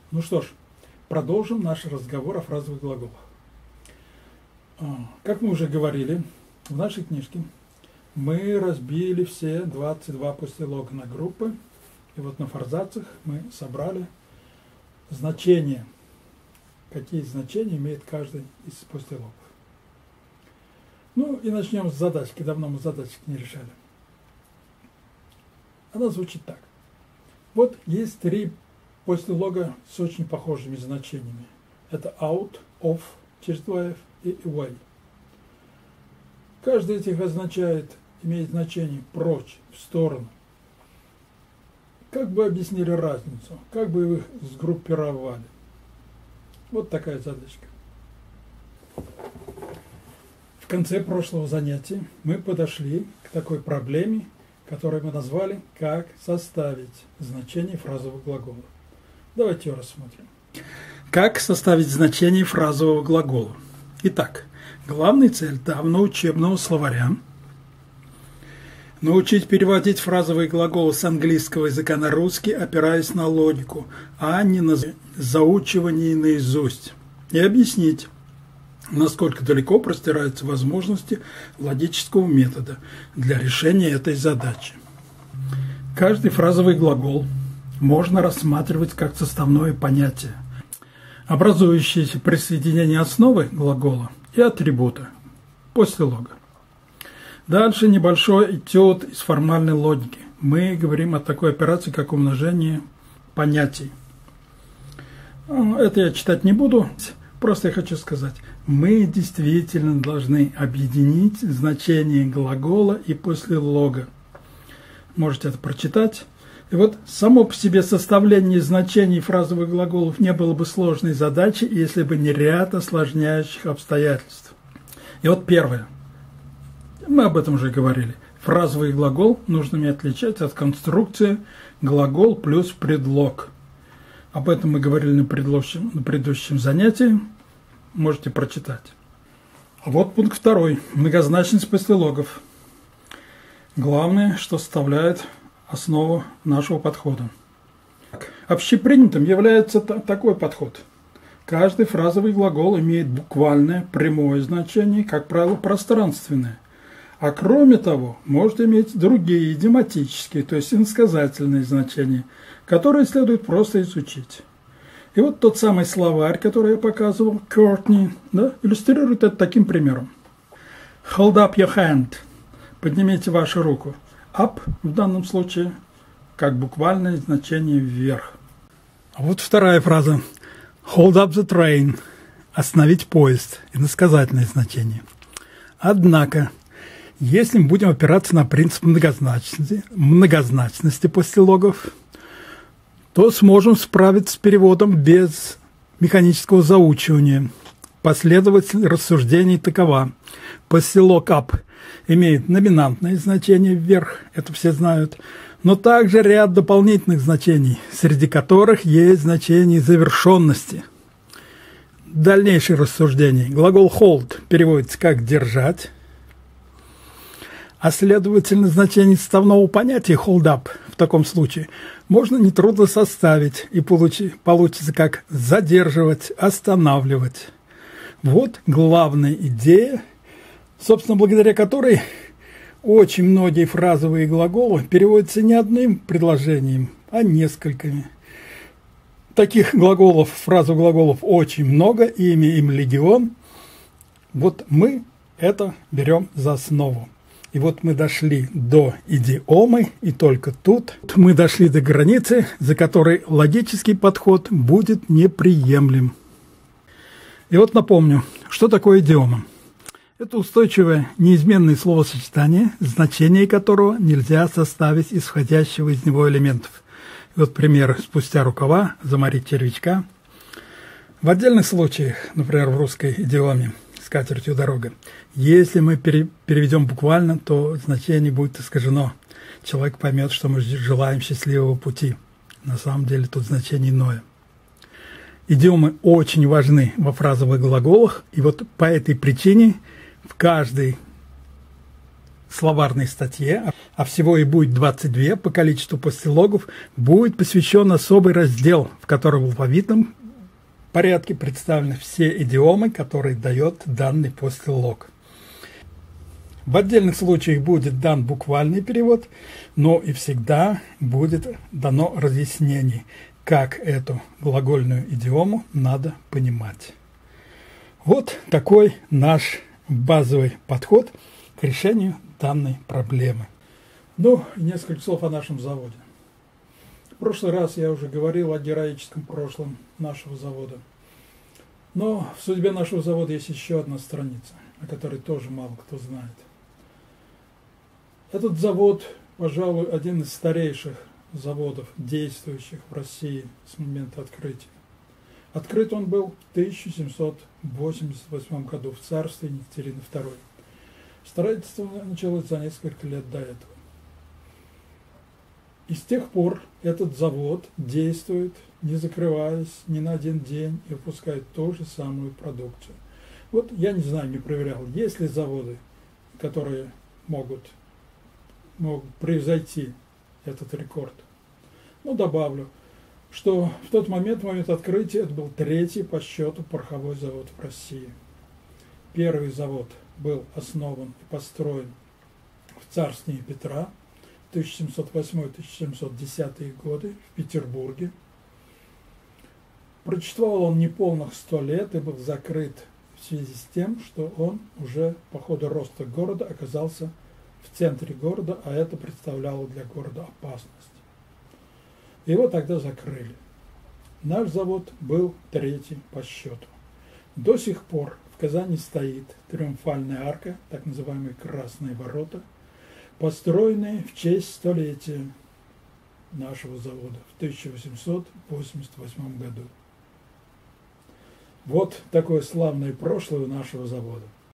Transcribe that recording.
Ну что ж, продолжим наш разговор о фразовых глаголах. Как мы уже говорили, в нашей книжке мы разбили все 22 послелога на группы, и вот на форзацах мы собрали значения, какие значения имеет каждый из послелогов. Ну и начнем с задачки, давно мы задачек не решали. Она звучит так. Вот есть три послелога с очень похожими значениями. Это out, off, через два f и away. Каждый из них имеет значение прочь, в сторону. Как бы объяснили разницу, как бы их сгруппировали. Вот такая задачка. В конце прошлого занятия мы подошли к такой проблеме, которую мы назвали «Как составить значение фразового глагола». Давайте ее рассмотрим. Как составить значение фразового глагола? Итак, главная цель данного учебного словаря – научить переводить фразовые глаголы с английского языка на русский, опираясь на логику, а не на заучивание наизусть, и объяснить, насколько далеко простираются возможности логического метода для решения этой задачи. Каждый фразовый глагол можно рассматривать как составное понятие, образующееся при соединении основы глагола и атрибута, послелога. Дальше небольшой этюд из формальной логики. Мы говорим о такой операции, как умножение понятий. Это я читать не буду, просто я хочу сказать. Мы действительно должны объединить значение глагола и послелога. Можете это прочитать. И вот само по себе составление значений фразовых глаголов не было бы сложной задачей, если бы не ряд осложняющих обстоятельств. И вот первое. Мы об этом уже говорили. Фразовый глагол нужно уметь отличать от конструкции глагол плюс предлог. Об этом мы говорили на предыдущем занятии. Можете прочитать. А вот пункт второй. Многозначность послелогов. Главное, что составляет основу нашего подхода. Общепринятым является такой подход. Каждый фразовый глагол имеет буквальное, прямое значение, как правило, пространственное. А кроме того, может иметь другие идиоматические, то есть иносказательные значения, которые следует просто изучить. И вот тот самый словарь, который я показывал, Courtney, иллюстрирует это таким примером. Hold up your hand. Поднимите вашу руку. Up в данном случае как буквальное значение вверх. А вот вторая фраза. Hold up the train. Остановить поезд. Иносказательное значение. Однако, если мы будем опираться на принцип многозначности послелогов, то сможем справиться с переводом без механического заучивания. Последовательность рассуждений такова. Послелог up имеет номинантное значение вверх, это все знают, но также ряд дополнительных значений, среди которых есть значение завершенности. Дальнейшее рассуждение. Глагол hold переводится как «держать», а следовательно значение составного понятия hold up в таком случае можно нетрудно составить, и получится как «задерживать», «останавливать». Вот главная идея, собственно, благодаря которой очень многие фразовые глаголы переводятся не одним предложением, а несколькими. Таких глаголов, фразовых глаголов очень много, им легион. Вот мы это берем за основу. И вот мы дошли до идиомы, и только тут мы дошли до границы, за которой логический подход будет неприемлем. И вот напомню, что такое идиома. Это устойчивое, неизменное словосочетание, значение которого нельзя составить из входящего из него элементов. И вот пример: спустя рукава, заморить червячка. В отдельных случаях, например, в русской идиоме «скатертью дорога», если мы переведем буквально, то значение будет искажено. Человек поймет, что мы желаем счастливого пути. На самом деле тут значение иное. Идиомы очень важны во фразовых глаголах, и вот по этой причине в каждой словарной статье, а всего и будет 22 по количеству постилогов, будет посвящен особый раздел, в котором в алфавитном порядке представлены все идиомы, которые дает данный постилог. В отдельных случаях будет дан буквальный перевод, но и всегда будет дано разъяснение, как эту глагольную идиому надо понимать. Вот такой наш базовый подход к решению данной проблемы. Ну, и несколько слов о нашем заводе. В прошлый раз я уже говорил о героическом прошлом нашего завода. Но в судьбе нашего завода есть еще одна страница, о которой тоже мало кто знает. Этот завод, пожалуй, один из старейших заводов, действующих в России с момента открытия. Открыт он был в 1788 году в царстве Екатерины II. Строительство началось за несколько лет до этого. И с тех пор этот завод действует, не закрываясь ни на один день, и выпускает ту же самую продукцию. Вот я не знаю, не проверял, есть ли заводы, которые могут превзойти этот рекорд. Ну, добавлю, что в тот момент, в момент открытия, это был третий по счету пороховой завод в России. Первый завод был основан и построен в царстве Петра в 1708-1710 годы в Петербурге. Просуществовал он неполных 100 лет и был закрыт в связи с тем, что он уже по ходу роста города оказался в центре города, а это представляло для города опасность. Его тогда закрыли. Наш завод был третий по счету. До сих пор в Казани стоит триумфальная арка, так называемые Красные ворота, построенные в честь столетия нашего завода в 1888 году. Вот такое славное прошлое у нашего завода.